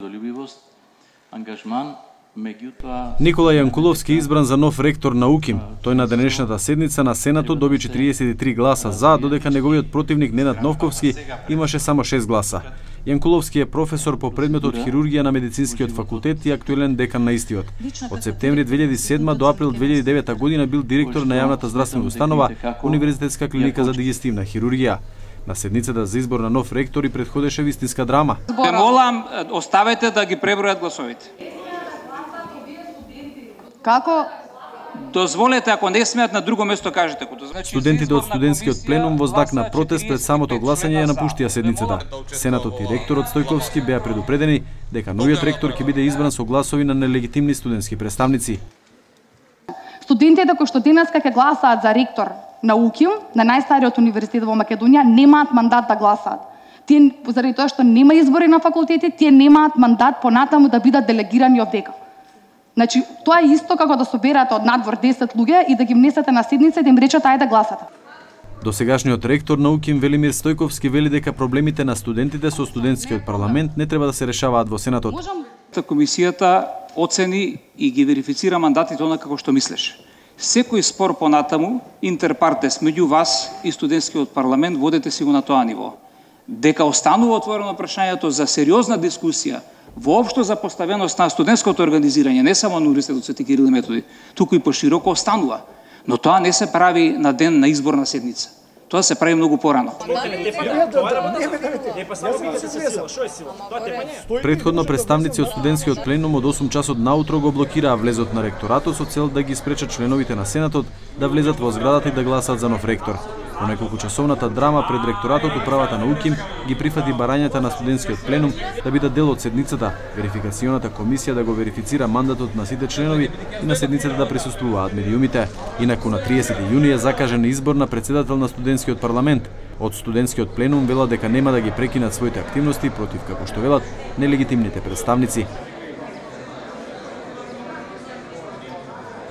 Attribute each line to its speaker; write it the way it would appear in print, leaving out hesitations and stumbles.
Speaker 1: Никола Јанкуловски избран за нов ректор на УКИМ. Тој на денешната седница на Сенатот доби 43 гласа за, додека неговиот противник Ненад Новковски имаше само 6 гласа. Јанкуловски е професор по предметот хирургија на медицинскиот факултет и актуелен декан на истиот. Од септември 2007 до април 2009 година бил директор на јавната здравствена установа Универзитетска клиника за дигестивна хирургија. На седницата за избор на нов ректор и предходеше вистинска драма.
Speaker 2: Молам, оставете да ги пребројат гласовите.
Speaker 3: Како?
Speaker 2: Дозволете, ако не смеат на друго место, кажете го.
Speaker 1: Студентите од студентскиот пленум во знак на протест пред самото гласање ја напуштија седницата. Сенатот и ректорот Стојковски беа предупредени дека новиот ректор ќе биде избран со гласови на нелегитимни студентски представници.
Speaker 3: Студентите кои што денеска ќе гласаат за ректор на УКИМ, на најстариот универзитет во Македонија, немаат мандат да гласаат. Тие заради тоа што нема избори на факултети, тие немаат мандат понатаму да бидат делегирани овдека. Значи, тоа е исто како да соберате од надвор 10 луѓе и да ги внесете на седница и да им речете ајде гласате.
Speaker 1: Досегашниот ректор на УКИМ Велимир Стојковски вели дека проблемите на студентите со студентскиот парламент не треба да се решаваат во Сенатот.
Speaker 2: Комисијата оцени и ги верифицира мандатите онака како што мислеше. Секој спор понатаму интерпартес меѓу вас и студентскиот парламент водете си го на тоа ниво. Дека останува отворено прашањето за сериозна дискусија воопшто за поставеност на студентското организирање, не само на Универзитетот Свети Кирил и Методи, туку и пошироко останува. Но тоа не се прави на ден на изборна седница. Тоа се прави многу порано.
Speaker 1: Претходно представници од студентскиот пленум од 8 часот наутро го блокираа влезот на ректоратот со цел да ги спречат членовите на Сенатот да влезат во зградата и да гласаат за нов ректор. По неколкучасовната драма пред ректоратот управата на УКИМ ги прифати барањата на студентскиот пленум да бидат дел од седницата, верификационата комисија да го верифицира мандатот на сите членови и на седницата да присуствуваат медиумите. Инаку на 30 јуни е закажен избор на председател на студентскиот парламент. Од студентскиот пленум велат дека нема да ги прекинат своите активности против, како што велат, нелегитимните представници.